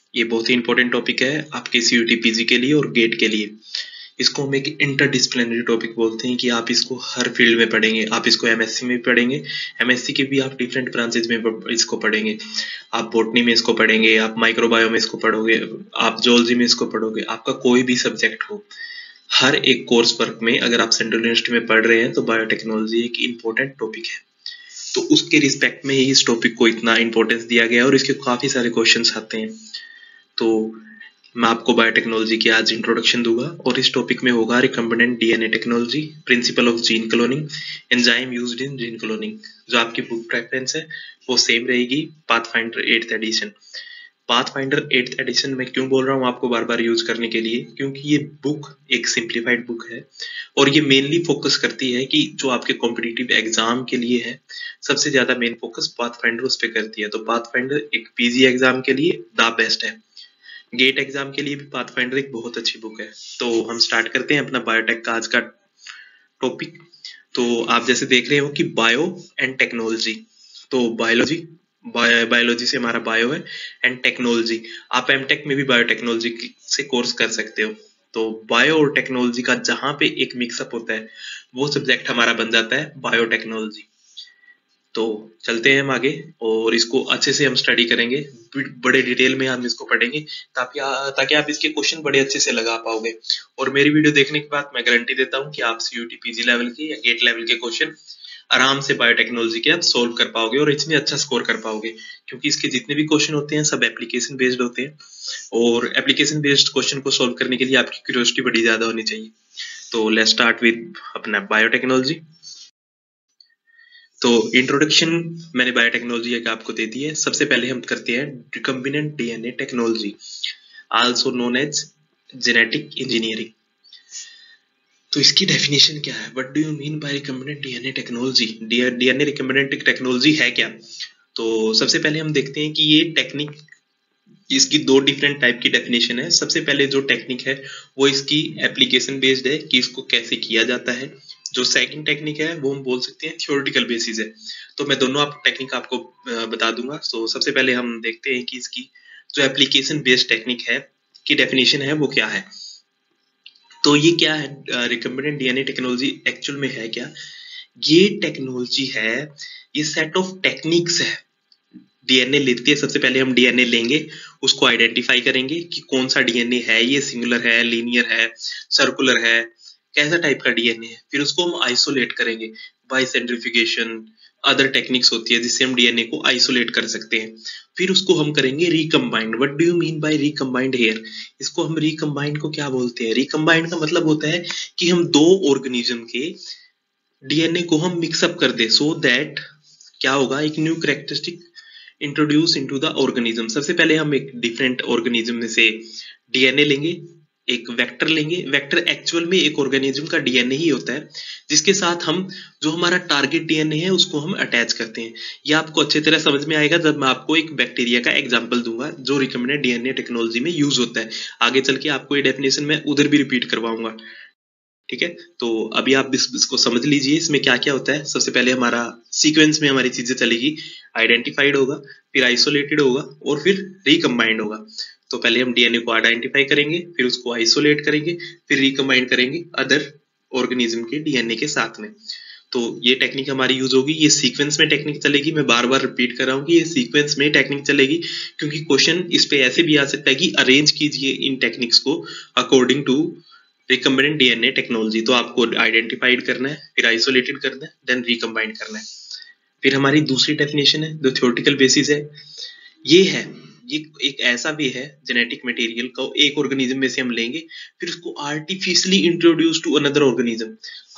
ये बहुत ही important topic है आपके सीयूटी पीजी के लिए और गेट के लिए। इसको हम एक इंटरडिसिप्लिनरी टॉपिक बोलते हैं कि आप इसको हर फील्ड में पढ़ेंगे। आप इसको एमएससी में पढ़ेंगे, एमएससी के भी आप डिफरेंट ब्रांचेज में इसको पढ़ेंगे। आप बॉटनी में इसको पढ़ेंगे, आप माइक्रोबायो में इसको पढ़ोगे, आप जूलॉजी में इसको पढ़ोगे। आपका कोई भी सब्जेक्ट हो, हर एक कोर्स वर्क में अगर आप सेंट्रल यूनिवर्सिटी में पढ़ रहे हैं तो बायोटेक्नोलॉजी एक इम्पोर्टेंट टॉपिक है। तो उसके रिस्पेक्ट में ही इस टॉपिक को इतना इंपॉर्टेंस दिया गया है और इसके काफी सारे क्वेश्चंस आते हैं। तो मैं आपको बायोटेक्नोलॉजी की आज इंट्रोडक्शन दूंगा और इस टॉपिक में होगा recombinant DNA technology, principle of gene cloning, enzyme used in gene cloning. जो आपकी बुक रेफरेंस है वो सेम रहेगी, pathfinder 8th addition. Pathfinder 8th addition में क्यों बोल रहा हूँ आपको बार बार यूज करने के लिए, क्योंकि ये बुक एक सिंप्लीफाइड बुक है और ये मेनली फोकस करती है कि जो आपके कॉम्पिटिटिव एग्जाम के लिए है, सबसे ज्यादा मेन फोकस पाथफाइंडर उस पर करती है। तो पाथफाइंडर एक पीजी एग्जाम के लिए द बेस्ट है, गेट एग्जाम के लिए भी पाथफाइंडर एक बहुत अच्छी बुक है। तो हम स्टार्ट करते हैं अपना बायोटेक का आज का टॉपिक। तो आप जैसे देख रहे हो कि बायो एंड टेक्नोलॉजी, तो बायोलॉजी से हमारा बायो है एंड टेक्नोलॉजी। आप एमटेक में भी बायोटेक्नोलॉजी से कोर्स कर सकते हो। तो बायो और टेक्नोलॉजी का जहां पे एक मिक्सअप होता है वो सब्जेक्ट हमारा बन जाता है बायोटेक्नोलॉजी। तो चलते हैं हम आगे और इसको अच्छे से हम स्टडी करेंगे, बड़े डिटेल में हम इसको पढ़ेंगे ताकि आप इसके क्वेश्चन बड़े अच्छे से लगा पाओगे। और मेरी वीडियो देखने के बाद मैं गारंटी देता हूँ कि आप सीयूटी पीजी लेवल के या गेट लेवल के क्वेश्चन आराम से बायोटेक्नोलॉजी के आप सोल्व कर पाओगे और इसमें अच्छा स्कोर कर पाओगे, क्योंकि इसके जितने भी क्वेश्चन होते हैं सब एप्लीकेशन बेस्ड होते हैं और एप्लीकेशन बेस्ड क्वेश्चन को सोल्व करने के लिए आपकी क्यूरियोसिटी बड़ी ज्यादा होनी चाहिए। तो लेट्स स्टार्ट विद अपना बायोटेक्नोलॉजी। तो इंट्रोडक्शन मैंने बायोटेक्नोलॉजी का आपको दे दी है। सबसे पहले हम करते हैं recombinant DNA technology, also known as genetic engineering. तो इसकी डेफिनेशन क्या है, what do you mean by recombinant DNA technology? DNA recombinant technology है क्या? तो सबसे पहले हम देखते हैं कि ये टेक्निक, इसकी दो डिफरेंट टाइप की डेफिनेशन है। सबसे पहले जो टेक्निक है वो इसकी एप्लीकेशन बेस्ड है कि इसको कैसे किया जाता है। जो सेकंड टेक्निक है वो हम बोल सकते हैं थ्योरेटिकल बेसिस है। तो मैं दोनों टेक्निक आपको बता दूंगा। तो सबसे पहले हम देखते हैं कि इसकी जो एप्लीकेशन बेस्ड टेक्निक है की डेफिनेशन है वो क्या है। तो ये क्या है, रिकम्बिनेंट डीएनए टेक्नोलॉजी एक्चुअल में है क्या? ये टेक्नोलॉजी है, ये सेट ऑफ टेक्निक्स है। डीएनए लेती है, सबसे पहले हम डीएनए लेंगे, उसको आइडेंटिफाई करेंगे कि कौन सा डीएनए है, ये सिंगुलर है, लीनियर है, सर्कुलर है, कैसा टाइप का डीएनए है। फिर उसको हम आइसोलेट करेंगे बाय सेंट्रीफ्यूगेशन, अदर टेक्निक्स होती है जिससे हम डीएनए को आइसोलेट कर सकते हैं। फिर उसको हम करेंगे recombined. What do you mean by recombined here? इसको हम रिकम्बाइंड को क्या बोलते हैं? रिकम्बाइंड का मतलब होता है कि हम दो ऑर्गेनिज्म के डीएनए को हम मिक्सअप कर दे, सो दैट क्या होगा, एक new characteristic introduce into the organism. सबसे पहले हम एक डिफरेंट ऑर्गेनिज्म में से डीएनए लेंगे, एक वेक्टर लेंगे। वेक्टर एक्चुअल में एक ऑर्गेनिज्म का डीएनए ही होता है जिसके साथ हम जो हमारा टारगेट डीएनए है उसको हम अटैच करते हैं। यह आपको अच्छी तरह समझ में आएगा जब मैं आपको एक बैक्टीरिया का एग्जांपल दूंगा जो रिकम्बिनेंट डीएनए टेक्नोलॉजी में यूज होता है। आगे चल के आपको ये डेफिनेशन मैं उधर भी रिपीट करवाऊंगा, ठीक है? तो अभी आप इसको समझ लीजिए इसमें क्या क्या होता है। सबसे पहले हमारा सीक्वेंस में हमारी चीजें चलेगी, आइडेंटिफाइड होगा, फिर आइसोलेटेड होगा और फिर रिकम्बाइंड होगा। तो पहले हम डीएनए को आइडेंटिफाई करेंगे, फिर उसको आइसोलेट करेंगे, फिर रिकम्बाइंड करेंगे अदर ऑर्गेनिज्म के डीएनए के साथ में। तो ये टेक्निक हमारी यूज होगी, ये सीक्वेंस में टेक्निक चलेगी। मैं बार बार रिपीट कर रहा हूँ कि ये सीक्वेंस में टेक्निक चलेगी, क्योंकि क्वेश्चन इस पे ऐसे भी आ सकता है कि अरेंज कीजिए इन टेक्निक्स को according to recombinant DNA technology. तो आपको आइडेंटिफाइड करना है, फिर आइसोलेटेड करना है, देन रिकम्बाइंड करना है। फिर हमारी दूसरी डेफिनेशन है जो थ्योरेटिकल बेसिस है, ये है, ये एक ऐसा वे है जेनेटिक मटेरियल को एक ऑर्गेनिज्म में से हम लेंगे, फिर उसको artificially introduce to another organism.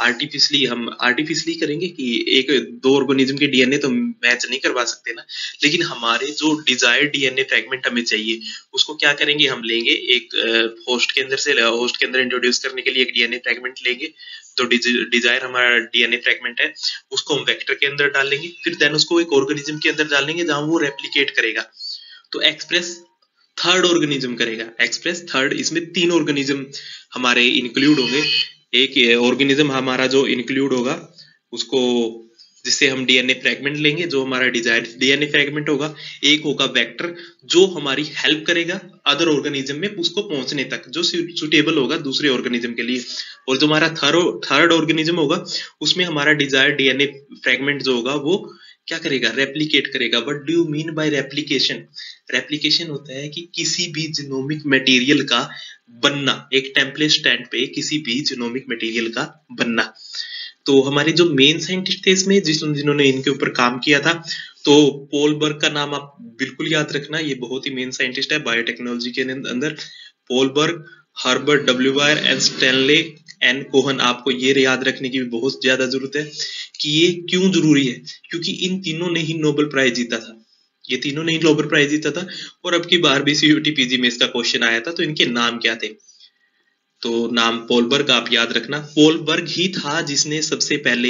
Artificially करेंगे कि एक दो ऑर्गेनिज्म के डीएनए तो मैच नहीं करवा सकते ना, लेकिन हमारे जो डिजायर्ड डीएनए फ्रेगमेंट हमें चाहिए उसको क्या करेंगे, हम लेंगे एक होस्ट के अंदर इंट्रोड्यूस करने के लिए एक डीएनए फ्रेगमेंट लेंगे। जो डिजायर हमारा डीएनए फ्रेगमेंट है उसको हम वेक्टर के अंदर डालेंगे, फिर देन उसको एक ऑर्गेनिज्म के अंदर डालेंगे जहां वो रेप्लिकेट करेगा। तो एक्सप्रेस थर्ड ऑर्गेनिज्म करेगा, एक्सप्रेस थर्ड। इसमें तीन ऑर्गेनिज्म हमारे इंक्लूड होंगे। एक ऑर्गेनिज्म हमारा जो इंक्लूड होगा उसको जिससे हम डीएनए फ्रेगमेंट लेंगे, जो हमारा डिजायर्ड डीएनए फ्रेगमेंट होगा। एक होगा वेक्टर, जो हमारी हेल्प करेगा अदर ऑर्गेनिज्म में उसको पहुंचने तक, जो सुटेबल होगा दूसरे ऑर्गेनिज्म के लिए। और जो हमारा थर्ड ऑर्गेनिज्म होगा, उसमें हमारा डिजायर्ड डीएनए फ्रेगमेंट जो होगा वो क्या करेगा, रेप्लिकेट करेगा। What do you mean by replication? Replication होता है कि किसी भी जीनोमिक मटेरियल का बनना, एक टेम्पलेट स्टैंड पे किसी भी जीनोमिक मटेरियल का बनना। तो हमारे जो मेन साइंटिस्ट थे इसमें, जिन्होंने इनके ऊपर काम किया था, तो पॉल बर्ग का नाम आप बिल्कुल याद रखना, ये बहुत ही मेन साइंटिस्ट है बायोटेक्नोलॉजी के अंदर। Paul Berg, Herbert W Boyer and Stanley N Cohen. आपको ये याद रखने की भी बहुत ज्यादा जरूरत है कि ये क्यों जरूरी है, क्योंकि इन तीनों ने ही नोबेल प्राइज जीता था। ये तीनों ने ही नोबेल प्राइज जीता था। और अब की बार भी सीयूटी पीजी में इसका क्वेश्चन आया था, तो इनके नाम क्या थे? तो नाम पोलबर्ग आप याद रखना। पोलबर्ग ही था जिसने सबसे पहले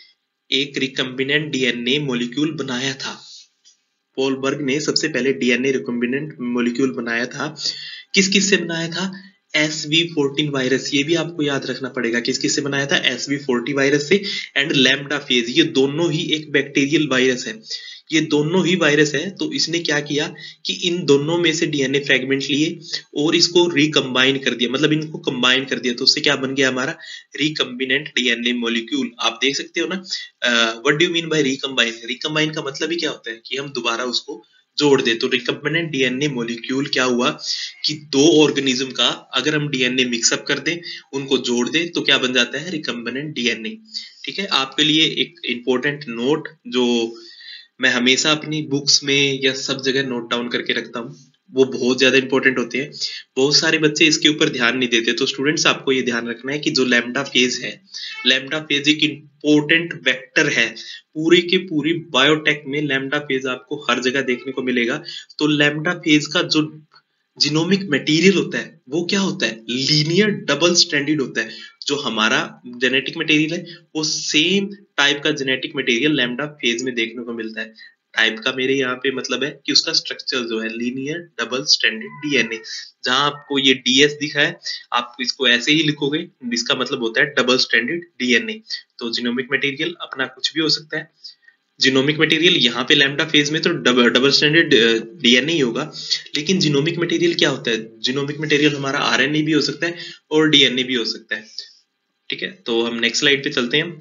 एक रिकम्बिनेंट डीएनए मॉलिक्यूल बनाया था। पोलबर्ग ने सबसे पहले डीएनए रिकम्बिनेंट मॉलिक्यूल बनाया था। किस किस से बनाया था? SV14 virus. ये भी आपको याद रखना पड़ेगा, किस किस से बनाया था? SV40 वायरस से एंड लैम्डा फेज। ये दोनों ही एक बैक्टीरियल वायरस है, ये दोनों ही वायरस है। तो इसने क्या किया कि इन दोनों में से डीएनए फ्रेगमेंट लिए और इसको रिकम्बाइन कर दिया, मतलब इनको कंबाइन कर दिया। तो उससे क्या बन गया हमारा? Recombinant DNA molecule. आप देख सकते हो ना, what do you mean by recombine? Recombine का मतलब ही क्या होता है कि हम दोबारा उसको जोड़ दे। तो रिकम्बिनेंट डीएनए मॉलिक्यूल क्या हुआ कि दो ऑर्गेनिज्म का अगर हम डीएनए मिक्सअप कर दें, उनको जोड़ दें, तो क्या बन जाता है? Recombinant DNA. ठीक है, आपके लिए एक इंपॉर्टेंट नोट जो मैं हमेशा अपनी बुक्स में या सब जगह नोट डाउन करके रखता हूँ, वो बहुत ज्यादा इंपॉर्टेंट होते हैं। बहुत सारे बच्चे इसके ऊपर ध्यान नहीं देते। तो स्टूडेंट्स, आपको ये ध्यान रखना है कि जो लैम्डा फेज है, लैम्डा फेज एक इंपॉर्टेंट वेक्टर है। पूरी की पूरी बायोटेक में लैम्डा फेज आपको हर जगह देखने को मिलेगा। तो लैम्डा फेज का जो जीनोमिक मटेरियल होता है वो क्या होता है? लीनियर डबल स्ट्रैंडेड होता है। जो हमारा जेनेटिक मटेरियल है वो सेम टाइप का जेनेटिक मटेरियल लैम्डा फेज में देखने को मिलता है। टाइप का मेरे यहाँ पे मतलब है कि उसका स्ट्रक्चर जो है लीनियर डबल स्ट्रैंडेड डीएनए। जहां आपको ये डीएस दिखा है, आप इसको ऐसे ही लिखोगे, इसका मतलब होता है डबल स्ट्रैंडेड डीएनए। तो जीनोमिक मटेरियल अपना कुछ भी हो सकता है। जीनोमिक मटेरियल यहाँ पे लैम्डा फेज में तो डबल स्टैंडर्ड डीएनए ही होगा। लेकिन जीनोमिक मटेरियल क्या होता है? जीनोमिक मटेरियल हमारा आरएनए भी हो सकता है और डीएनए भी हो सकता है। ठीक है, तो हम नेक्स्ट स्लाइड पे चलते हैं।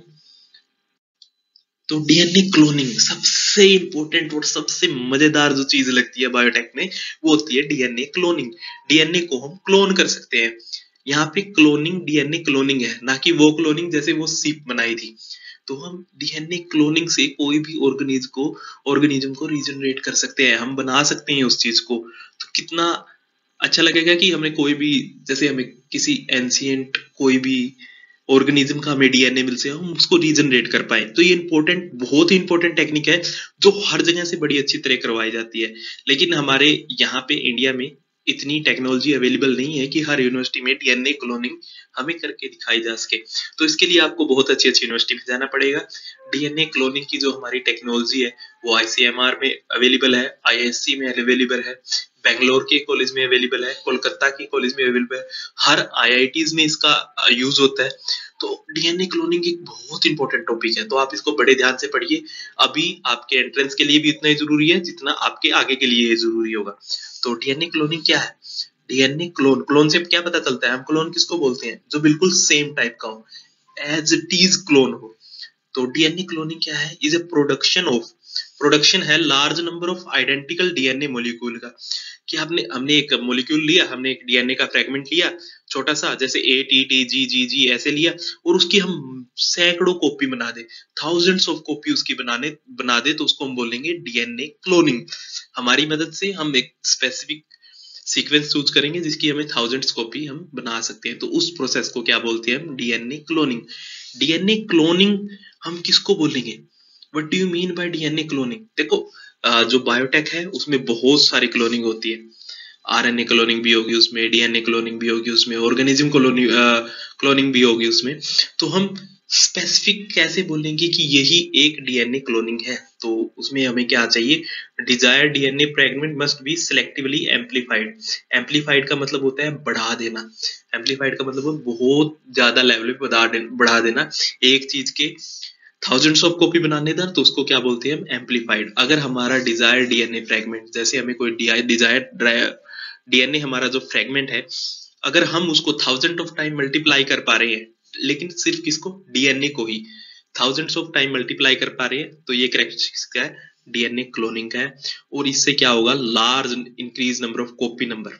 तो डीएनए क्लोनिंग सबसे इंपॉर्टेंट और सबसे मजेदार जो चीज लगती है बायोटेक में, वो होती है डीएनए क्लोनिंग। डीएनए को हम क्लोन कर सकते हैं। यहाँ पे क्लोनिंग डीएनए क्लोनिंग है, ना कि वो क्लोनिंग जैसे वो सीप बनाई थी। तो हम डीएनए क्लोनिंग से कोई भी ऑर्गेनिज्म को रीजनरेट कर सकते हैं, हम बना सकते हैं उस चीज को। तो कितना अच्छा लगेगा कि हमें कोई भी, जैसे हमें किसी एंशिएंट कोई भी ऑर्गेनिज्म का हमें डीएनए मिल से हम उसको रीजनरेट कर पाए। तो ये इंपॉर्टेंट, बहुत ही इंपॉर्टेंट टेक्निक है जो हर जगह से बड़ी अच्छी तरह करवाई जाती है। लेकिन हमारे यहाँ पे इंडिया में इतनी टेक्नोलॉजी अवेलेबल नहीं है कि हर यूनिवर्सिटी में डीएनए क्लोनिंग हमें करके दिखाई जा सके। तो इसके लिए आपको बहुत अच्छी अच्छी यूनिवर्सिटी में जाना पड़ेगा। डीएनए क्लोनिंग की जो हमारी टेक्नोलॉजी है वो आईसीएमआर में अवेलेबल है, आईएससी में अवेलेबल है, बेंगलोर के कॉलेज में अवेलेबल है, कोलकाता के कॉलेज में अवेलेबल है, हर आईआईटीज में इसका यूज होता है। तो डीएनए क्लोनिंग एक बहुत इंपॉर्टेंट टॉपिक है, तो आप इसको बड़े ध्यान से पढ़िए। अभी आपके एंट्रेंस के लिए भी उतना ही जरूरी है जितना आपके आगे के लिए जरूरी होगा। तो डीएनए क्लोनिंग क्या है? डीएनए क्लोन से क्या पता चलता है? हम क्लोन किसको बोलते हैं? जो बिल्कुल सेम टाइप का हो, एज इट इज क्लोन हो। तो डीएनए क्लोनिंग क्या है? इज ए प्रोडक्शन है large number of identical DNA molecule का। कि हमने एक मॉलिक्यूल लिया, हमने एक डीएनए का फ्रेगमेंट लिया छोटा सा, जैसे ए टी टी जी जी जी ऐसे लिया, और उसकी हम सैकड़ों कॉपी बना दे, थाउजेंड्स ऑफ कॉपी उसकी बना दे, तो उसको हम बोलेंगे डीएनए क्लोनिंग। हमारी मदद से हम एक स्पेसिफिक सीक्वेंस चूज करेंगे जिसकी हमें थाउजेंड्स कॉपी हम बना सकते हैं। तो उस प्रोसेस को क्या बोलते हैं हम? DNA cloning. डीएनए क्लोनिंग हम किसको बोलेंगे? What do you mean by DNA cloning? देखो, जो बायोटेक है उसमें बहुत सारी क्लोनिंग होती है। आरएनए क्लोनिंग भी होगी उसमें, डीएनए क्लोनिंग भी होगी उसमें, ऑर्गेनिज्म क्लोनिंग भी होगी उसमें। तो हम स्पेसिफिक कैसे बोलेंगे कि यही एक डीएनए क्लोनिंग है? तो उसमें हमें क्या चाहिए? Desired DNA fragment must be selectively amplified. Amplified का मतलब होता है बढ़ा देना। एम्पलीफाइड का मतलब बहुत ज्यादा लेवल पे बढ़ा देना एक चीज के थाउजेंड्स ऑफ कॉपी बनाने दर, तो उसको क्या बोलते हैं हम, एम्पलीफाइड। अगर हमारा डिजायर डीएनए फ्रेगमेंट, जैसे हमें कोई डिजायर डीएनए हमारा जो फ्रेगमेंट है, अगर हम उसको थाउजेंड ऑफ टाइम मल्टीप्लाई कर पा रहे हैं, लेकिन सिर्फ किसको, डीएनए को ही थाउजेंड्स ऑफ टाइम मल्टीप्लाई कर पा रहे हैं, तो ये कैरेक्टरिस्टिक्स क्या है, डीएनए क्लोनिंग का है। और इससे क्या होगा, large increase number of copy number,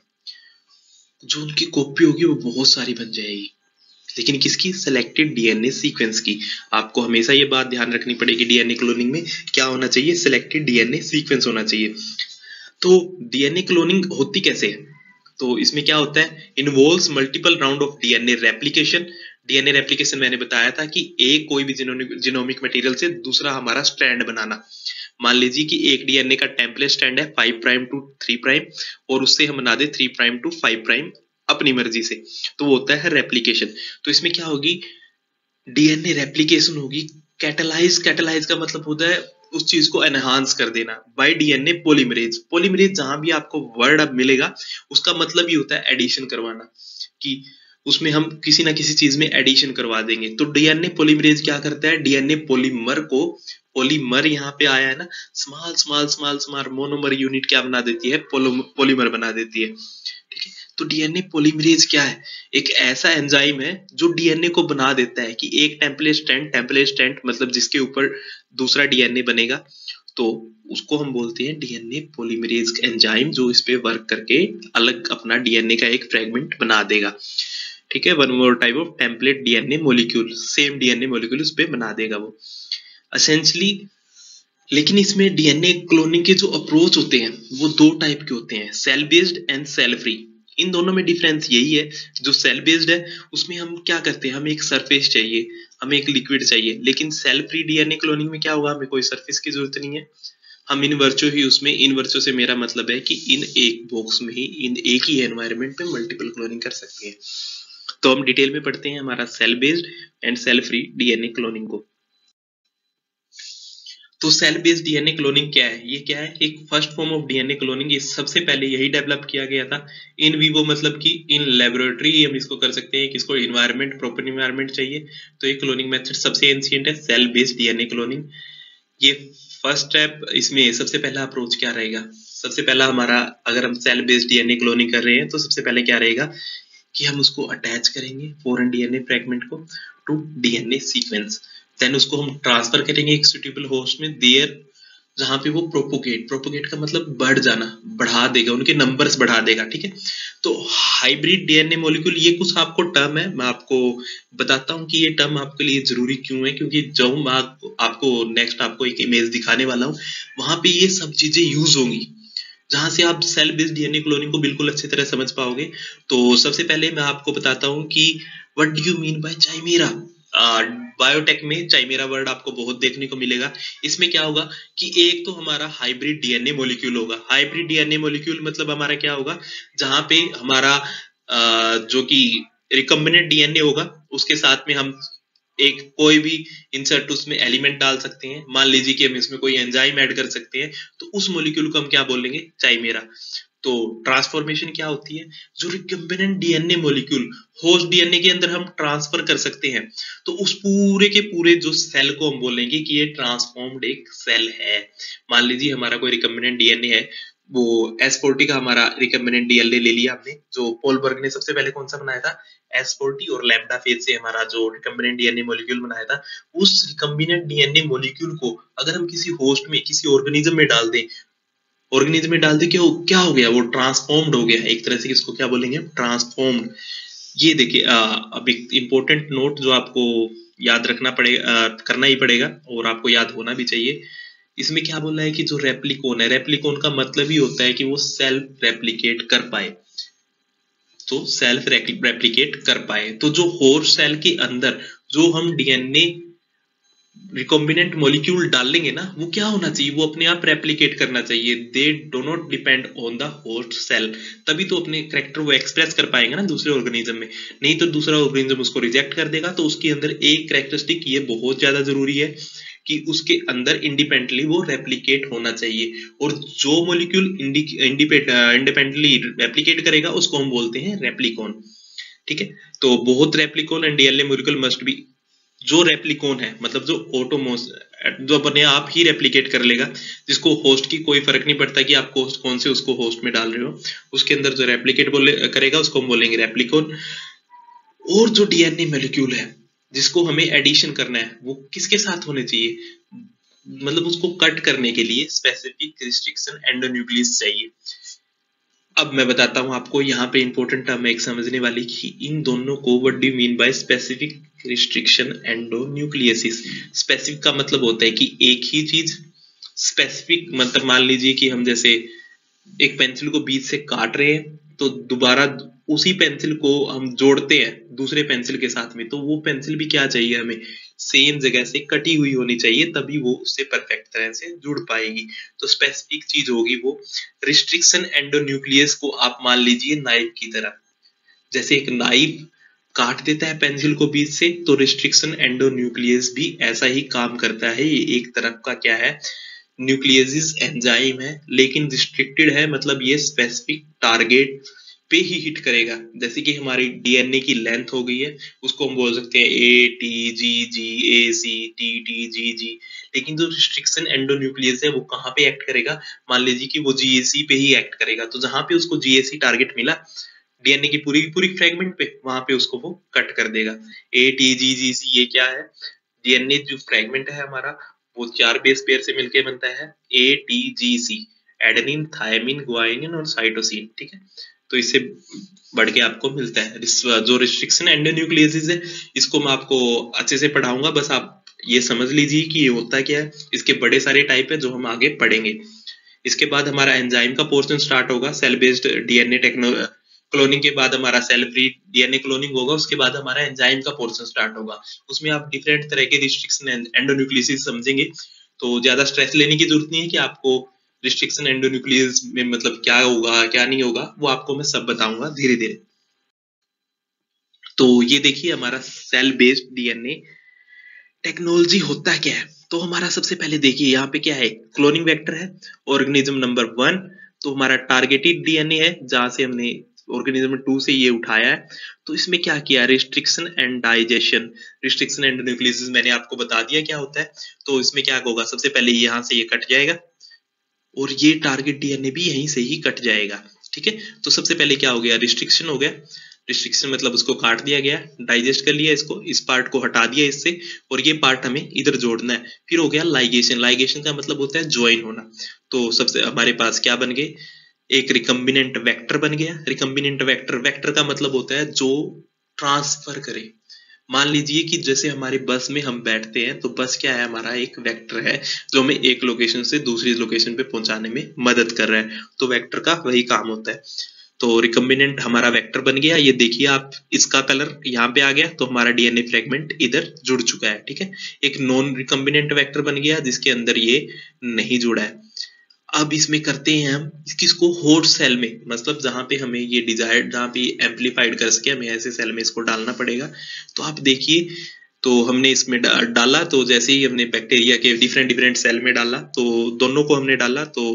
जो उनकी कॉपी होगी वो बहुत सारी बन जाएगी, लेकिन किसकी, सिलेक्टेड डीएनए सीक्वेंस की। आपको हमेशा ये बात ध्यान रखनी पड़ेगी, डीएनए क्लोनिंग में क्या होना चाहिए, सिलेक्टेड डीएनए सीक्वेंस होना चाहिए। तो डीएनए क्लोनिंग होती कैसे है, तो इसमें क्या होता है, involves multiple round of DNA replication. DNA replication मैंने बताया था कि एक कोई भी जीनोमिक मटेरियल से दूसरा हमारा स्ट्रैंड बनाना। मान लीजिए कि एक डीएनए का टेम्पलेट स्ट्रैंड है 5 प्राइम टू 3 प्राइम, और उससे हम बना दे 3 प्राइम टू 5 प्राइम अपनी मर्जी से, तो वो होता है रेप्लिकेशन। तो इसमें क्या होगी, डीएनए रेप्लिकेशन होगी। कैटलाइज का मतलब होता है उस चीज को एनहांस कर देना बाय डीएनए पॉलीमरेज। पॉलीमरेज जहां भी आपको वर्ड अब मिलेगा, उसका मतलब ही होता है एडिशन करवाना, कि उसमें हम किसी ना किसी चीज में एडिशन करवा देंगे। तो डीएनए पॉलीमरेज क्या करता है, डीएनए पॉलीमर को, पॉलीमर यहाँ पे आया है ना, small small small small monomer unit क्या बना देती है, पॉलीमर बना देती है। ठीक है, तो डीएनए पॉलीमरेज क्या है, एक ऐसा एंजाइम है जो डीएनए को बना देता है कि एक टेम्पलेट स्ट्रैंड मतलब जिसके ऊपर दूसरा डीएनए बनेगा, तो उसको हम बोलते हैं डीएनए पॉलीमरेज एंजाइम, जो इस पे वर्क करके अलग अपना डीएनए का एक फ्रेगमेंट बना देगा। ठीक है, one more type of template DNA molecule, same DNA molecule उस पे बना देगा वो एसेंशियली। लेकिन इसमें डीएनए क्लोनिंग के जो अप्रोच होते हैं वो दो टाइप के होते हैं, cell based and cell free. इन दोनों में डिफरेंस यही है, जो सेल बेस्ड है उसमें हम क्या करते हैं, हमें एक सरफेस चाहिए, हमें एक लिक्विड चाहिए। लेकिन सेल फ्री डीएनए क्लोनिंग में क्या होगा, हमें कोई सरफेस की जरूरत नहीं है, हम इन वर्चो ही उसमें, इन वर्चो से मेरा मतलब है कि इन एक बॉक्स में ही, इन एक ही एनवायरनमेंट में मल्टीपल क्लोनिंग कर सकते हैं। तो हम डिटेल में पढ़ते हैं हमारा cell based and cell free DNA cloning को। तो सेल बेस्ड डीएनए क्लोनिंग क्या है, ये क्या है, एक first form of DNA cloning. ये सबसे पहले यही डेवलप किया गया था इन वीवो, मतलब कि इन लेबोरेटरी हम इसको कर सकते हैं, किसको इन्वायरमेंट, प्रॉपर इन्वायरमेंट चाहिए, तो ये क्लोनिंग मेथड सबसे एंशिएंट है सेल बेस्ड डीएनए क्लोनिंग। ये फर्स्ट स्टेप, इसमें सबसे पहला अप्रोच क्या रहेगा, सबसे पहला हमारा, अगर हम सेल बेस्ड डीएनए क्लोनिंग कर रहे हैं तो सबसे पहले क्या रहेगा कि हम उसको अटैच करेंगे फॉरेन डीएनए फ्रेगमेंट को टू डीएनए सीक्वेंस, देन उसको हम ट्रांसफर करेंगे एक सुटेबल होस्ट में, देयर जहां पे वो प्रोपोगेट का मतलब बढ़ जाना, बढ़ा देगा, उनके नंबर्स बढ़ा देगा। ठीक है, तो हाइब्रिड डीएनए मॉलिक्यूल, ये कुछ आपको टर्म है, मैं आपको बताता हूँ कि ये टर्म आपके लिए जरूरी क्यों है, क्योंकि जब मैं आपको नेक्स्ट आपको एक इमेज दिखाने वाला हूँ, वहां पे ये सब चीजें यूज होंगी, जहां से आप सेल बेस्ड डीएनए क्लोनिंग को बिल्कुल अच्छी तरह समझ पाओगे। तो सबसे पहले मैं आपको बताता हूँ कि what do you mean by chimera. Biotech में चाइमेरा वर्ड आपको बहुत देखने को मिलेगा। इसमें क्या होगा कि एक तो हमारा हाइब्रिड डीएनए मॉलिक्यूल होगा। हाइब्रिड डीएनए मॉलिक्यूल मतलब हमारा क्या होगा, जहां पे हमारा जो कि रिकम्बिनेंट डीएनए होगा, उसके साथ में हम एक कोई भी इंसर्ट उसमें एलिमेंट डाल सकते हैं। मान लीजिए कि हम इसमें कोई एंजाइम ऐड कर सकते हैं, तो उस मॉलिक्यूल को हम क्या बोलेंगे, चाइमेरा। तो ट्रांसफॉर्मेशन क्या होती है, जो recombinant DNA molecule host DNA के अंदर हम ट्रांसफर कर सकते हैं, तो उस पूरे के पूरे जो सेल को हम बोलेंगे कि ये ट्रांसफॉर्म्ड एक सेल है। मान लीजिए हमारा कोई रिकम्बिनेंट डीएनए है, वो S40 का हमारा रिकम्बिनेंट डीएनए ले लिया हमने, जो पॉल बर्ग ने सबसे पहले कौन सा बनाया था, S40, और लैम्ब्डा फेज से हमारा जो रिकम्बिनेंट डीएनए मॉलिक्यूल बनाया था, उस रिकम्बिनेंट डीएनए मॉलिक्यूल को अगर हम किसी होस्ट में, किसी ऑर्गेनिज्म में डाल दें, क्या हो गया, वो ट्रांसफॉर्म्ड हो गया। एक तरह से इसको क्या बोलेंगे, ट्रांसफॉर्म्ड। ये देखिए अब एक इंपॉर्टेंट नोट जो आपको याद रखना पड़ेगा, करना ही पड़ेगा, और आपको याद होना भी चाहिए। इसमें क्या बोल रहा है कि जो रेप्लिकोन है, रेप्लिकोन का मतलब ही होता है कि वो सेल्फ रेप्लिकेट कर पाए, तो सेल्फ रेप्लिकेट कर पाए। तो जो होस्ट सेल के अंदर जो हम डीएनए रिकॉम्बिनेंट मॉलिक्यूल डालेंगे ना, वो क्या होना चाहिए, वो अपने आप रेप्लिकेट करना चाहिए। They do not depend on the host cell, तभी तो अपने कैरेक्टर वो एक्सप्रेस कर पाएंगे ना दूसरे ऑर्गेनिज्म में, नहीं तो दूसरा ऑर्गेनिज्म उसको रिजेक्ट कर देगा। तो उसके अंदर एक कैरेक्टरिस्टिक ये बहुत ज्यादा जरूरी है कि उसके अंदर इंडिपेंडेंटली वो रेप्लिकेट होना चाहिए, और जो मॉलिक्यूल इंडिपेंडेंटली रेप्लिकेट करेगा उसको हम बोलते हैं रेप्लिकॉन। ठीक है, तो बहुत replicon and DNA molecule must be जो रेप्लिकोन है, मतलब जो ऑटोमोस, जो अपने आप ही रेप्लिकेट कर लेगा, जिसको होस्ट की कोई फर्क नहीं पड़ता कि आप कौन से उसको होस्ट में डाल रहे हो, उसके अंदर जो रेप्लिकेट करेगा उसको हम बोलेंगे रेप्लिकोन। और जो डीएनए मॉलिक्यूल है जिसको हमें एडिशन करना है, वो किसके साथ होने चाहिए, मतलब उसको कट करने के लिए स्पेसिफिक रिस्ट्रिक्शन एंडोन्यूक्लियस चाहिए। अब मैं बताता हूं आपको, यहाँ पे इंपॉर्टेंट टर्म है एक समझने वाली कि इन दोनों को what do you mean by specific restriction endonucleases. Specific का मतलब होता है कि एक ही चीज, स्पेसिफिक मतलब मान लीजिए कि हम जैसे एक पेंसिल को बीच से काट रहे हैं तो दोबारा उसी पेंसिल को हम जोड़ते हैं दूसरे पेंसिल के साथ में, तो वो पेंसिल भी क्या चाहिए हमें, सेम जगह से कटी हुई होनी चाहिए, तभी वो उससे परफेक्ट तरह से जुड़ पाएगी। तो स्पेसिफिक चीज होगी वो। रिस्ट्रिक्शन एंडोन्यूक्लियस को आप मान लीजिए नाइफ की तरह, जैसे एक नाइफ काट देता है पेंसिल को बीच से, तो रिस्ट्रिक्शन एंडोन्यूक्लियस भी ऐसा ही काम करता है। ये एक तरफ का क्या है, न्यूक्लियसिस एंजाइम है, लेकिन रिस्ट्रिक्टेड है, मतलब ये स्पेसिफिक टारगेट पे ही हिट करेगा। जैसे कि हमारी डीएनए की लेंथ हो गई है, उसको हम बोल सकते हैं A T G G, A C T T G G, लेकिन जो रिस्ट्रिक्शन एंडोन्यूक्लियस है वो कहाँ पे एक्ट करेगा, मान लीजिए कि वो जीएसी पे ही एक्ट करेगा। तो जहां पे उसको जीएसी टारगेट मिला डीएनए की पूरी पूरी फ्रेगमेंट पे, वहां पे उसको वो कट कर देगा। ए टी जी जी सी ये क्या है, डीएनए जो फ्रेगमेंट है हमारा वो 4 बेस पेयर से मिलके बनता है, A T G C, adenine, thymine, guanine और साइटोसिन, ठीक है। तो इससे बढ़ के आपको मिलता है जो रिस्ट्रिक्शन एंडोन्यूक्लियसिस है, इसको मैं आपको अच्छे से पढ़ाऊंगा, बस आप ये समझ लीजिए कि ये होता क्या है। इसके बड़े सारे टाइप है जो हम आगे पढ़ेंगे। इसके बाद हमारा एंजाइम का पोर्शन स्टार्ट होगा, सेल बेस्ड डीएनए क्लोनिंग के बाद हमारा सेल फ्री डीएनए क्लोनिंग होगा, उसके बाद हमारा एंजाइम का पोर्शन स्टार्ट होगा। उसमें आप डिफरेंट तरह के रिस्ट्रिक्शन एंडोन्यूक्लियसिस समझेंगे, तो ज्यादा स्ट्रेस लेने की जरूरत नहीं है कि आपको रिस्ट्रिक्शन एंडोन्यूक्लियस में मतलब क्या होगा क्या नहीं होगा, वो आपको मैं सब बताऊंगा धीरे धीरे। तो ये देखिए हमारा सेल बेस्ड डीएनए टेक्नोलॉजी होता क्या है। तो हमारा सबसे पहले देखिए यहाँ पे क्या है, क्लोनिंग वेक्टर है, ऑर्गेनिज्म नंबर 1, तो हमारा टारगेटेड डीएनए है जहां से हमने ऑर्गेनिज्म 2 से ये उठाया है। तो इसमें क्या किया, restriction and digestion. Restriction endonucleases मैंने आपको बता दिया क्या होता है। तो इसमें क्या होगा, सबसे पहले यहाँ से ये कट जाएगा और ये टारगेट डीएनए भी यहीं से ही कट जाएगा, ठीक है। तो सबसे पहले क्या हो गया, रिस्ट्रिक्शन हो गया। रिस्ट्रिक्शन मतलब उसको काट दिया गया, डाइजेस्ट कर लिया इसको, इस पार्ट को हटा दिया इससे, और ये पार्ट हमें इधर जोड़ना है। फिर हो गया लाइगेशन। लाइगेशन का मतलब होता है ज्वाइन होना। तो सबसे हमारे पास क्या बन गए, एक रिकम्बिनेंट वेक्टर बन गया। रिकम्बिनेंट वेक्टर, वेक्टर का मतलब होता है जो ट्रांसफर करे। मान लीजिए कि जैसे हमारे बस में हम बैठते हैं, तो बस क्या है, हमारा एक वेक्टर है जो हमें एक लोकेशन से दूसरी लोकेशन पे पहुंचाने में मदद कर रहा है। तो वेक्टर का वही काम होता है। तो रिकम्बिनेंट हमारा वेक्टर बन गया, ये देखिए आप, इसका कलर यहाँ पे आ गया, तो हमारा डीएनए फ्रेगमेंट इधर जुड़ चुका है, ठीक है। एक नॉन रिकम्बिनेंट वेक्टर बन गया जिसके अंदर ये नहीं जुड़ा है। अब इसमें करते हैं हम किसको, होस्ट सेल में, मतलब जहां पे हमें ये डिजायर्ड, जहां पे एम्पलीफाइड कर सके, हमें ऐसे सेल में इसको डालना पड़ेगा। तो आप देखिए, तो हमने इसमें डाला, तो जैसे ही हमने बैक्टीरिया के डिफरेंट डिफरेंट सेल में डाला, तो दोनों को हमने डाला, तो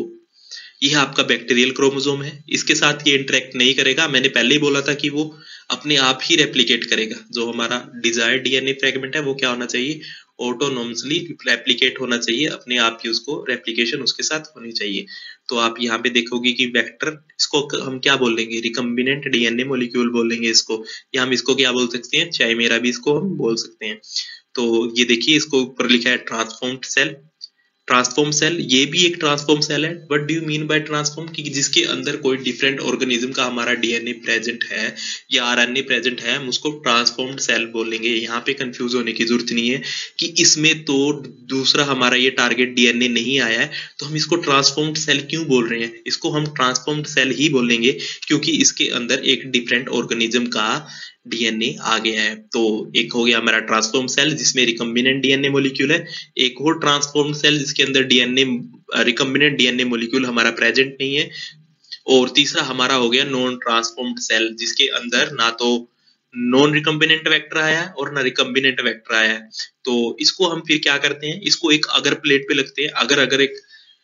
यह आपका बैक्टीरियल क्रोमोसोम है। इसके साथ ये इंटरेक्ट नहीं करेगा, मैंने पहले ही बोला था कि वो अपने आप ही रेप्लिकेट करेगा। जो हमारा डिजायर्ड डीएनए फ्रेगमेंट है वो क्या होना चाहिए, ऑटोनोमसली रेप्लिकेट होना चाहिए, अपने आप ही उसको रेप्लिकेशन उसके साथ होनी चाहिए। तो आप यहाँ पे देखोगे कि वेक्टर, इसको हम क्या बोलेंगे, रिकम्बिनेंट डीएनए मॉलिक्यूल बोलेंगे इसको, या हम इसको क्या बोल सकते हैं, चाइमेरा भी इसको हम बोल सकते हैं। तो ये देखिए, इसको ऊपर लिखा है ट्रांसफॉर्म्ड सेल। ट्रांसफॉर्म सेल, ये भी एक ट्रांसफॉर्म सेल है। What do you mean by transform, कि जिसके अंदर कोई डिफरेंट ऑर्गेनिज्म का हमारा डीएनए प्रेजेंट है या आरएनए प्रेजेंट है, हम उसको ट्रांसफॉर्म्ड सेल बोलेंगे। यहाँ पे कंफ्यूज होने की जरूरत नहीं है कि इसमें तो दूसरा हमारा ये टारगेट डीएनए नहीं आया है, तो हम इसको ट्रांसफॉर्म्ड सेल क्यों बोल रहे हैं। इसको हम ट्रांसफॉर्म्ड सेल ही बोलेंगे क्योंकि इसके अंदर एक डिफरेंट ऑर्गेनिज्म का डीएनए आ गया है। तो एक हो गया हमारा ट्रांसफॉर्म सेल जिसमें रिकम्बिनेंट डीएनए मॉलिक्यूल है, एक और ट्रांसफॉर्म सेल जिसके अंदर डीएनए रिकम्बिनेंट डीएनए मॉलिक्यूल हमारा प्रेजेंट नहीं है, और तीसरा हमारा हो गया नॉन ट्रांसफॉर्म्ड सेल जिसके अंदर ना तो नॉन रिकम्बिनेंट वेक्टर आया है और ना रिकम्बिनेंट वेक्टर आया है। तो इसको हम फिर क्या करते हैं, इसको एक अगर प्लेट पे लगते हैं, अगर एक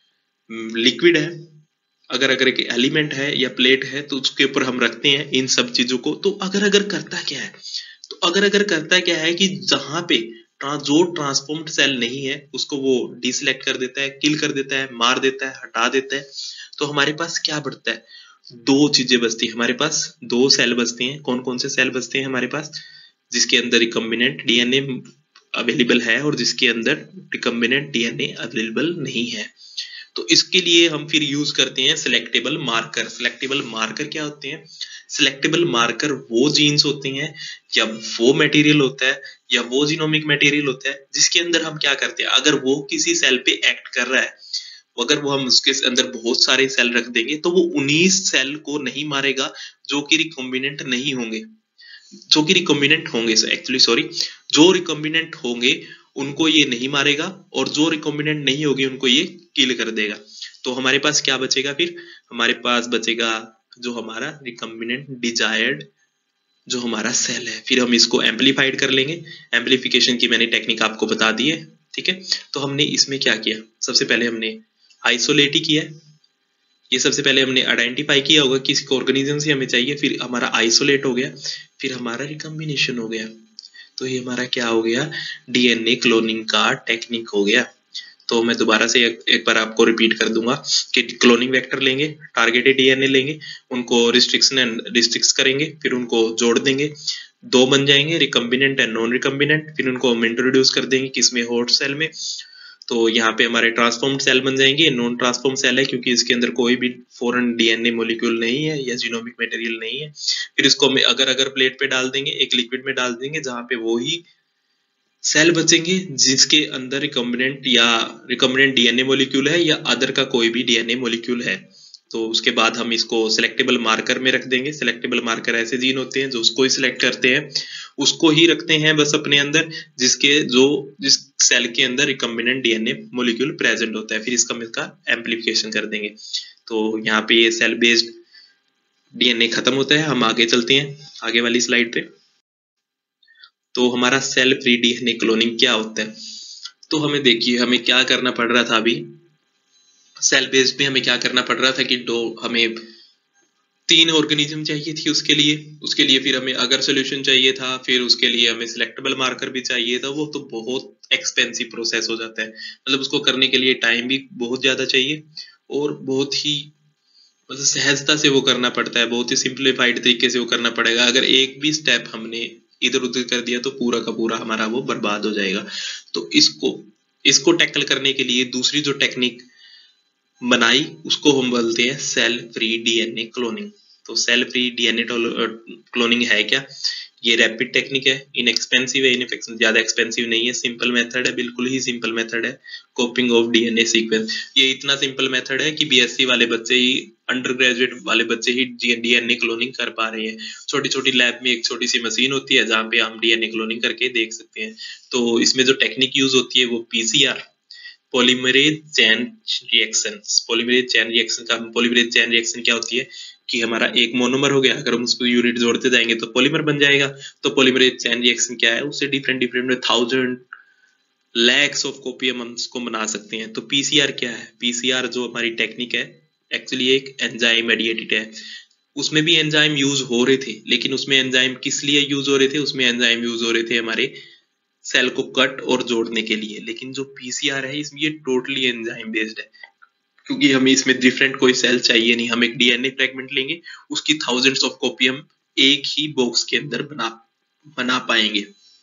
लिक्विड है, अगर एक एलिमेंट है या प्लेट है, तो उसके ऊपर हम रखते हैं इन सब चीजों को। तो अगर करता क्या है, तो अगर करता क्या है कि जहां पे जो ट्रांसफॉर्म्ड सेल नहीं है उसको वो डिसलेक्ट कर देता है, किल कर देता है, मार देता है, हटा देता है। तो हमारे पास क्या बढ़ता है, दो चीजें बचती है हमारे पास, दो सेल बचते हैं। कौन कौन से सेल बचते हैं हमारे पास, जिसके अंदर रिकम्बिनेंट डीएनए अवेलेबल है और जिसके अंदर रिकम्बिनेंट डीएनए अवेलेबल नहीं है। तो इसके लिए हम फिर यूज करते हैं सिलेक्टेबल मार्कर। सिलेक्टेबल मार्कर क्या होते हैं, सिलेक्टेबल मार्कर वो जीन्स होते हैं या वो मटेरियल होता है या वो जीनोमिक मटेरियल होता है जिसके अंदर हम क्या करते हैं, अगर वो किसी सेल पे एक्ट कर रहा है, अगर वो हम उसके अंदर बहुत सारे सेल रख देंगे तो वो उन्हीं सेल को नहीं मारेगा जो कि रिकॉम्बिनेंट नहीं होंगे, जो कि रिकॉम्बिनेंट होंगे एक्चुअली सॉरी, जो रिकॉम्बिनेंट होंगे उनको ये नहीं मारेगा और जो रिकॉम्बिनेंट नहीं होगी उनको ये किल कर देगा। तो हमारे पास क्या बचेगा फिर, हमारे पास बचेगा जो हमारा रिकॉम्बिनेंट डिजायर्ड जो हमारा सेल है। फिर हम इसको एम्पलीफाइड कर लेंगे। एम्पलीफिकेशन की मैंने टेक्निक आपको बता दी है, ठीक है। तो हमने इसमें क्या किया, सबसे पहले हमने आइसोलेट ही किया है, ये सबसे पहले हमने आइडेंटिफाई किया होगा किसी ऑर्गेनिज्म से हमें चाहिए, फिर हमारा आइसोलेट हो गया, फिर हमारा रिकम्बिनेशन हो गया। तो ये हमारा क्या हो गया, डीएनए क्लोनिंग का टेक्निक हो गया। तो मैं दोबारा से एक बार आपको रिपीट कर दूंगा कि क्लोनिंग वेक्टर लेंगे, टारगेटेड डीएनए लेंगे, उनको रिस्ट्रिक्शन एंड रिस्ट्रिक्स करेंगे, फिर उनको जोड़ देंगे, दो बन जाएंगे, रिकम्बिनेंट एंड नॉन रिकम्बिनेंट। फिर उनको हम इंट्रोड्यूस कर देंगे किसमें, होस्ट सेल में। तो यहाँ पे हमारे ट्रांसफॉर्म्ड सेल बन जाएंगे। नॉन ट्रांसफॉर्म सेल है क्योंकि इसके अंदर कोई भी फॉरेन डीएनए मॉलिक्यूल नहीं है या जीनोमिक मटेरियल नहीं है। फिर इसको हम अगर प्लेट पे डाल देंगे, एक लिक्विड में डाल देंगे जहाँ पे वो ही सेल बचेंगे जिसके अंदर रिकम्बिनेंट डीएनए मॉलिक्यूल है या अदर का कोई भी डीएनए मॉलिक्यूल है। तो उसके बाद हम इसको सिलेक्टेबल मार्कर में रख देंगे। सिलेक्टेबल मार्कर ऐसे जीन होते हैं जो उसको ही सिलेक्ट करते हैं, उसको ही रखते हैं बस अपने अंदर जिस सेल के अंदर रिकम्बिनेंट डीएनए मॉलिक्यूल प्रेजेंट होता है। फिर इसका एम्पलीफिकेशन कर देंगे। तो यहाँ पे ये सेल बेस्ड डीएनए खत्म होता है। हम आगे चलते हैं आगे वाली स्लाइड पे। तो हमारा सेल फ्री डीएनए क्लोनिंग क्या होता है, तो हमें देखिए हमें क्या करना पड़ रहा था, अभी सेल बेस्ड में हमें क्या करना पड़ रहा था कि हमें 3 ऑर्गेनिज्म चाहिए थी उसके लिए फिर हमें अगर सोल्यूशन चाहिए था, फिर उसके लिए हमें सिलेक्टेबल मार्कर भी चाहिए था। वो तो बहुत एक्सपेंसिव प्रोसेस हो जाता है, मतलब उसको करने के लिए टाइम भी बहुत ज्यादा चाहिए और बहुत ही मतलब सहजता से वो करना पड़ता है, बहुत ही सिंप्लीफाइड तरीके से वो करना पड़ेगा। अगर एक भी स्टेप हमने इधर उधर कर दिया तो पूरा का पूरा हमारा वो बर्बाद हो जाएगा। तो इसको टैकल करने के लिए दूसरी जो टेक्निक बनाई उसको हम बोलते हैं सेल फ्री डीएनए क्लोनिंग। तो सेल फ्री डीएनए क्लोनिंग है क्या, ये रैपिड टेक्निक है, इनएक्सपेंसिव है, ज्यादा एक्सपेंसिव नहीं है, सिंपल मेथड है, बिल्कुल ही सिंपल मेथड है कॉपिंग ऑफ डीएनए सीक्वेंस। ये इतना सिंपल मेथड है कि बीएससी वाले बच्चे ही, अंडर ग्रेजुएट वाले बच्चे ही डीएनए क्लोनिंग कर पा रहे हैं। छोटी छोटी लैब में एक छोटी सी मशीन होती है जहाँ पे हम डीएनए क्लोनिंग करके देख सकते हैं। तो इसमें जो टेक्निक यूज होती है वो PCR, polymerase chain reaction. Polymerase chain reaction क्या होती है कि हमारा एक मोनोमर हो गया, अगर हम उसको यूनिट जोड़ते जाएंगे तो पॉलीमर बन जाएगा। तो पॉलीमरेज चेन रिएक्शन क्या है, उससे डिफरेंट में 1000 लैक्स ऑफ कॉपी हम उसको बना सकते हैं। तो पीसीआर क्या है, पीसीआर जो हमारी टेक्निक है एक्चुअली एक एंजाइम मेडिएटेड है। उसमें भी एंजाइम यूज हो रहे थे, लेकिन उसमें एंजाइम किस लिए यूज हो रहे थे, उसमें एंजाइम यूज हो रहे थे हमारे सेल को कट और जोड़ने के लिए। लेकिन जो पीसीआर है इसमें ये टोटली एंजाइम बेस्ड है, क्योंकि हमें इसमें डिफरेंट कोई सेल चाहिए नहीं। हम एक डीएनए फ्रेगमेंट लेंगे, उसकी थाउजेंड्स ऑफ कॉपी हम एक ही बॉक्स के अंदर बना पाएंगे।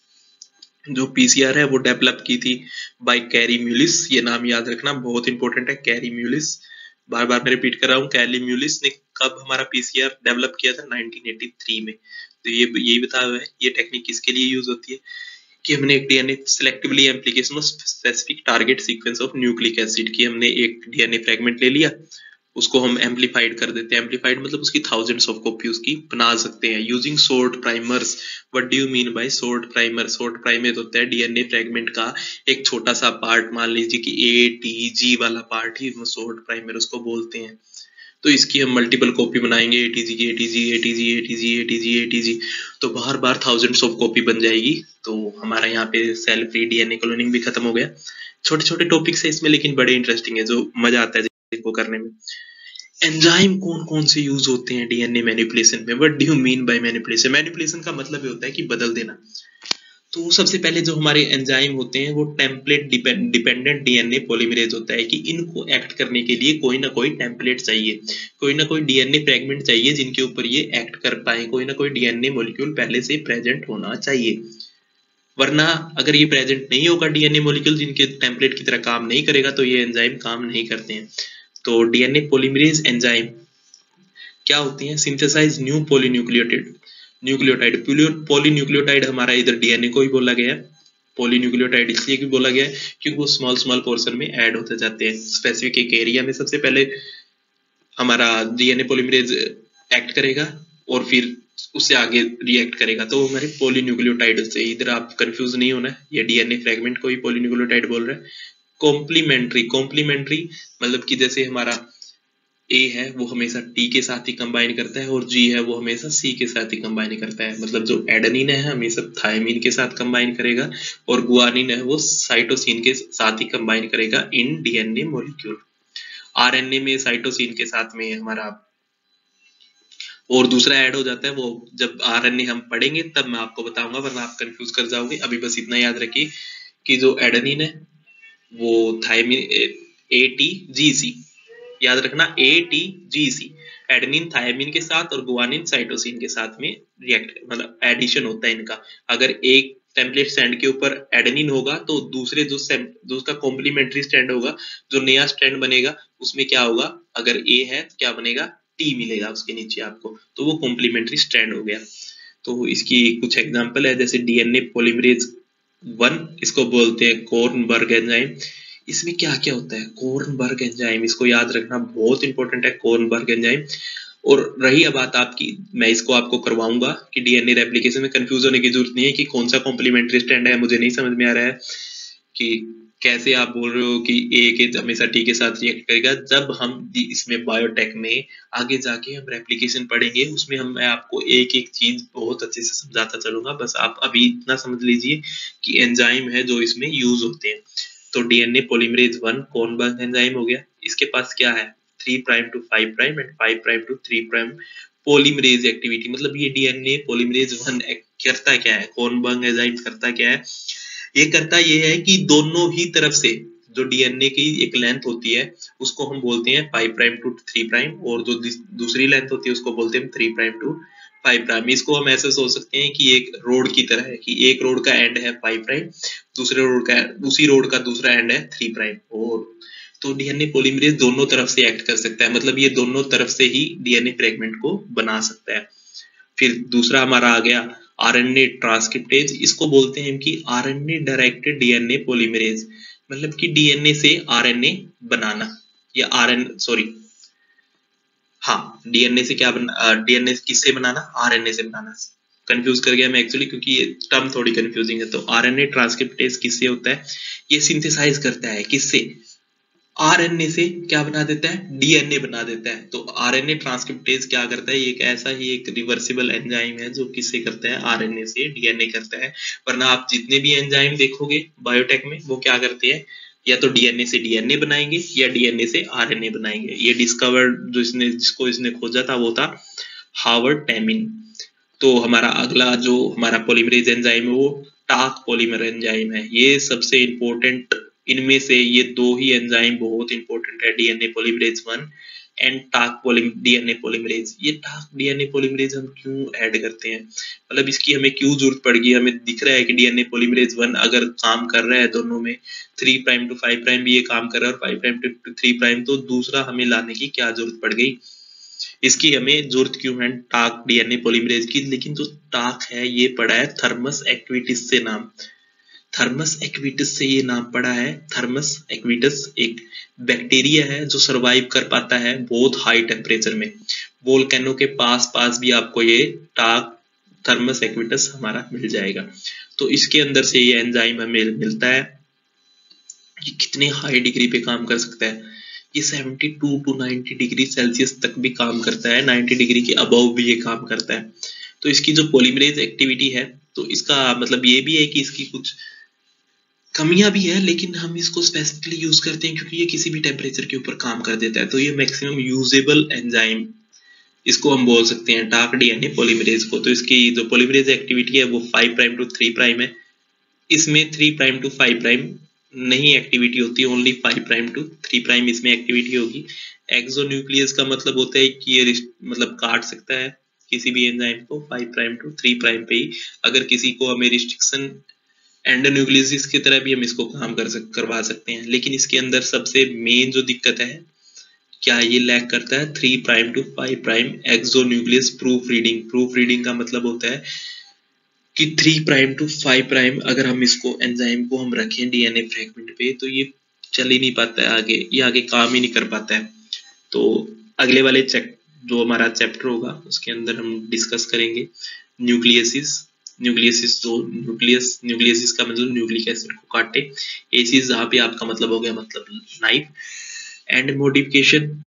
जो पीसीआर है वो डेवलप की थी बाय कैरी म्यूलिस, ये नाम याद रखना बहुत इंपॉर्टेंट है, कैरी म्यूलिस। बार बार मैं रिपीट कर रहा हूँ, कैरी म्यूलिस ने कब हमारा पीसीआर डेवलप किया था, 1983 में। तो ये यही बताया हुआ है ये टेक्निक किसके लिए यूज होती है कि हमने एक DNA selectively application of specific target sequence of nucleic acid की, हमने एक डीएनए फ्रेगमेंट ले लिया, उसको हम एम्पलीफाइड कर देते हैं। एम्पलीफाइड मतलब उसकी थाउजेंड्स ऑफ कॉपी उसकी बना सकते हैं using short primers. What do you mean by short primer, short primer होता है डीएनए फ्रेगमेंट का एक छोटा सा पार्ट, मान लीजिए कि ATG वाला पार्ट ही सॉर्ट प्राइमर उसको बोलते हैं। तो इसकी हम मल्टीपल कॉपी बनाएंगे, ATG, तो बार बार थाउजेंड्स ऑफ कॉपी बन जाएगी। तो हमारा यहाँ पे सेल फ्री डीएनए क्लोनिंग भी खत्म हो गया। छोटे छोटे टॉपिक्स है इसमें, लेकिन बड़े इंटरेस्टिंग है, जो मजा आता है इसको करने में। एंजाइम कौन कौन से यूज होते हैं डीएनए मैनिपुलेशन में, what do you mean by manipulation. Manipulation का मतलब ये होता है कि बदल देना। तो सबसे पहले जो हमारे एंजाइम होते हैं वो टेम्पलेट डिपेंडेंट डीएनए पॉलीमरेज होता है कि इनको एक्ट करने के लिए कोई ना कोई टेम्पलेट चाहिए, कोई ना कोई डीएनए फ्रेगमेंट चाहिए जिनके ऊपर ये एक्ट कर पाए, कोई ना कोई डीएनए मॉलिक्यूल पहले से प्रेजेंट होना चाहिए। वरना अगर ये प्रेजेंट नहीं होगा डीएनए मॉलिक्यूल जिनके टेम्पलेट की तरह काम नहीं करेगा तो ये एंजाइम काम नहीं करते हैं। तो डीएनए पॉलीमरेज एंजाइम क्या होती हैं? सिंथेसाइज न्यू पॉलीन्यूक्लियोटाइड पॉलीन्यूक्लियोटाइड हमारा इधर डीएनए को ही बोला गया है। पॉलीन्यूक्लियोटाइड इसलिए भी बोला गया है क्योंकि वो स्मॉल स्मॉल पोर्शन में ऐड होते जाते हैं। स्पेसिफिक एक एरिया में सबसे पहले हमारा डीएनए पॉलीमरेज एक्ट करेगा और फिर उससे आगे रिएक्ट करेगा, तो हमारे पॉलीन्यूक्लियोटाइड से। इधर आप कंफ्यूज नहीं होना, ये डीएनए फ्रेगमेंट को ही पॉलीन्यूक्लियोटाइड बोल रहा है। कॉम्प्लीमेंट्री मतलब कि जैसे हमारा ए है वो हमेशा टी के साथ ही कंबाइन करता है और जी है वो हमेशा सी के साथ ही कंबाइन करता है। मतलब जो एडेनिन है हमेशा थायमिन के साथ कंबाइन करेगा और गुआनिन है वो साइटोसिन के साथ ही कंबाइन करेगा इन डीएनए मॉलिक्यूल। आरएनए में साइटोसिन के साथ में हमारा और दूसरा ऐड हो जाता है, वो जब आरएनए हम पढ़ेंगे तब मैं आपको बताऊंगा, वरना आप कंफ्यूज कर जाओगे। अभी बस इतना याद रखिए कि जो एडेनिन है वो थायमिन ATGC, याद रखना ATGC, एडेनिन थायमिन के साथ और गुआनिन साइटोसिन के साथ में रिएक्ट मतलब एडिशन होता है इनका। अगर एक टेम्पलेट स्टैंड के ऊपर एडेनिन होगा तो दूसरे जो उसका कॉम्प्लीमेंट्री स्टैंड होगा, जो नया स्टैंड बनेगा उसमें क्या होगा, अगर ए है तो क्या बनेगा, टी मिलेगा उसके नीचे आपको, तो वो कॉम्प्लीमेंट्री स्टैंड हो गया। तो इसकी कुछ एग्जांपल है, जैसे डीएनए पॉलीमरेज 1, इसको बोलते हैं कोर्नबर्ग एंजाइम। इसमें क्या क्या होता है? कोर्नबर्ग एंजाइम, इसको याद रखना बहुत इंपॉर्टेंट है, कोर्नबर्ग एंजाइम। और रही बात आपकी, मैं इसको आपको करवाऊंगा कि डीएनए रेप्लिकेशन में कंफ्यूज होने की जरूरत नहीं है कि कौन सा कॉम्प्लीमेंट्री स्टैंड है। मुझे नहीं समझ में आ रहा है कि कैसे आप बोल रहे हो कि ए के हमेशा टी के साथ रिएक्ट करेगा। जब हम इसमें बायोटेक में आगे जाके हम रेप्लिकेशन पढ़ेंगे उसमें मैं आपको एक एक चीज बहुत अच्छे से समझाता चलूंगा। बस आप अभी इतना समझ लीजिए कि एंजाइम है जो इसमें यूज होते हैं। तो डीएनए पॉलीमरेज 1 कोर्नबर्ग एंजाइम हो गया। इसके पास क्या है, 3 prime to 5 prime and 5 prime to 3 prime polymerase activity. मतलब ये डीएनए पॉलीमरेज 1 करता क्या है, कोर्नबर्ग एंजाइम करता क्या है? ये करता ये है कि दोनों ही तरफ से जो डीएनए की एक लेंथ होती है उसको हम बोलते हैं 5 प्राइम टू 3 प्राइम, और जो दूसरी लेंथ होती है उसको बोलते हैं 3 प्राइम टू 5 प्राइम। इसको हम ऐसे सोच सकते हैं कि एक रोड की तरह है कि एक रोड का एंड है 5 प्राइम, दूसरे रोड का उसी रोड का दूसरा एंड है 3 प्राइम। और तो डीएनए पॉलीमरेज दोनों तरफ से एक्ट कर सकता है, मतलब ये दोनों तरफ से ही डीएनए फ्रेगमेंट को बना सकता है। फिर दूसरा हमारा आ गया आरएनए ट्रांसक्रिप्टेज। इसको बोलते हैं कि आरएनए डायरेक्टेड डीएनए पॉलीमरेज, मतलब कि डीएनए से आरएनए बनाना, या डीएनए से क्या बना, डीएनए किससे बनाना, आरएनए से बनाना। कंफ्यूज कर गया मैं एक्चुअली क्योंकि ये टर्म थोड़ी कंफ्यूजिंग है। तो आरएनए ट्रांसक्रिप्टेज किससे होता है, ये सिंथेसाइज करता है किससे, आरएनए से क्या बना देता है, डीएनए बना देता है। तो आरएनए ट्रांसक्रिप्टेज क्या करता है, ये एक ऐसा ही एक रिवर्सिबल एंजाइम है जो किससे करता है, आरएनए से डीएनए करता है। वरना आप जितने भी एंजाइम देखोगे बायोटेक में वो क्या करते हैं, या तो डीएनए से डीएनए बनाएंगे या डीएनए से आरएनए बनाएंगे। ये डिस्कवर्ड जिसको इसने खोजा था वो था हावर्ड टैमिन। तो हमारा अगला जो हमारा पॉलीमरेज एंजाइम है वो टाक पॉलीमर एंजाइम है। ये सबसे इंपॉर्टेंट, इनमें से ये दो ही एंजाइम बहुत इंपॉर्टेंट है, DNA polymerase 1 and Taq DNA polymerase. ये टाक डीएनए पॉलीमरेज हम क्यों ऐड करते हैं, मतलब इसकी हमें क्यों जरूरत पड़ गई? हमें दिख रहा है कि डीएनए पॉलीमरेज 1 अगर काम कर रहा है दोनों में, 3 प्राइम टू 5 प्राइम भी ये काम कर रहा है और 5 प्राइम टू 3 प्राइम, तो दूसरा हमें लाने की क्या जरूरत पड़ गई? इसकी हमें जरूरत क्यों है टाक डीएनए पॉलीमरेज की? लेकिन जो टाक है ये पड़ा है थर्मस एक्विटिस से नाम, थर्मस एक्विटिस से ये नाम पड़ा है। थर्मस एक्विटिस एक बैक्टीरिया है जो सरवाइव कर पाता है बहुत हाई टेम्परेचर में। वोल्केनो के पास भी आपको ये टाक थर्मस एक्विटिस हमारा मिल जाएगा। तो इसके अंदर से ये एंजाइम हमें मिलता है। ये कितने हाई डिग्री पे काम कर सकता है, ये 72 टू 90 डिग्री सेल्सियस तक भी काम करता है, 90 डिग्री के अबव भी ये काम करता है। तो इसकी जो पॉलीमरेज एक्टिविटी है, तो इसका मतलब ये भी है कि इसकी कुछ कमियां भी है, लेकिन हम इसको स्पेसिफिकली यूज करते हैं क्योंकि ये किसी भी टेम्परेचर के ऊपर काम कर देता है। तो ये मैक्सिमम यूजेबल एंजाइम इसको हम बोल सकते हैं टाक डीएनए पॉलीमरेज को। तो इसकी जो पॉलीमरेज एक्टिविटी है वो 5 प्राइम टू 3 प्राइम है, इसमें 3 प्राइम टू 5 प्राइम नहीं एक्टिविटी होती, ओनली 5 प्राइम टू 3 प्राइम इसमें एक्टिविटी होगी। एक्सोन्यूक्लियस का मतलब होता है कि ये मतलब काट सकता है किसी भी एंजाइम को 5 प्राइम टू 3 प्राइम पे ही। अगर किसी को हमें रिस्ट्रिक्शन एंडोन्यूक्लियोसिस की तरह भी हम इसको काम करवा सकते हैं, लेकिन इसके अंदर सबसे मेन जो दिक्कत है, क्या ये लैक करता है 3 prime to 5 prime exonuclease proofreading. Proofreading का मतलब होता है कि 3 प्राइम टू 5 प्राइम अगर हम इसको एंजाइम को हम रखें डीएनए फ्रैगमेंट पे तो ये चल ही नहीं पाता है आगे, ये आगे काम ही नहीं कर पाता है। तो अगले वाले जो हमारा चैप्टर होगा उसके अंदर हम डिस्कस करेंगे न्यूक्लियसिस। न्यूक्लियसिस का मतलब न्यूक्लिक एसिड को काटे। एसिस जहाँ पे आपका मतलब हो गया मतलब नाइफ। And modification